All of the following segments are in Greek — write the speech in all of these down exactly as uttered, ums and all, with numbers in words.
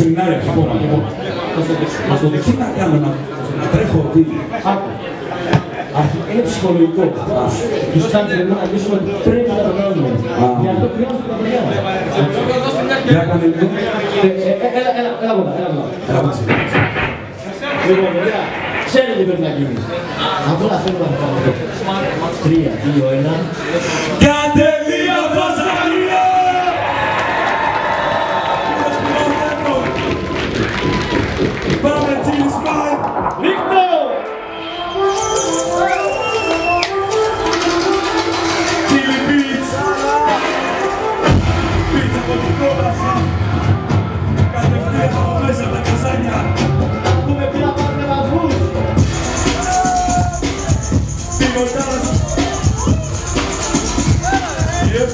σεμινάρια, λοιπόν, λοιπόν. Να στο δείξω να κάνω, να τρέχω, τι. Άκου. Είναι ψυχολογικό. Τους κάνεις να λύσουμε πριν να τα κάνουμε. Γι' αυτό χρειάζεται τα παιδιά. Για κάνε λίγο. Έλα, έλα, έλα κοντά, έλα κοντά. Έλα κοντά. Λοιπόν, παιδιά, ξέρετε τι πρέπει να γίνει. Απλά θέλω να κάνω. Τρία, δύο, ένα. Κάντε μία βασανία! Πάμε, Chili Smile! Ρίχνω! Chili Beats! Beats από την πρόταση! Κατευθείαν από μέσα τα καζάνια! Ακούμε πια πάρτε βαθμούς! Τιμωτάς! Yep!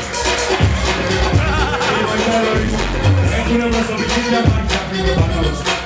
Una más oficina para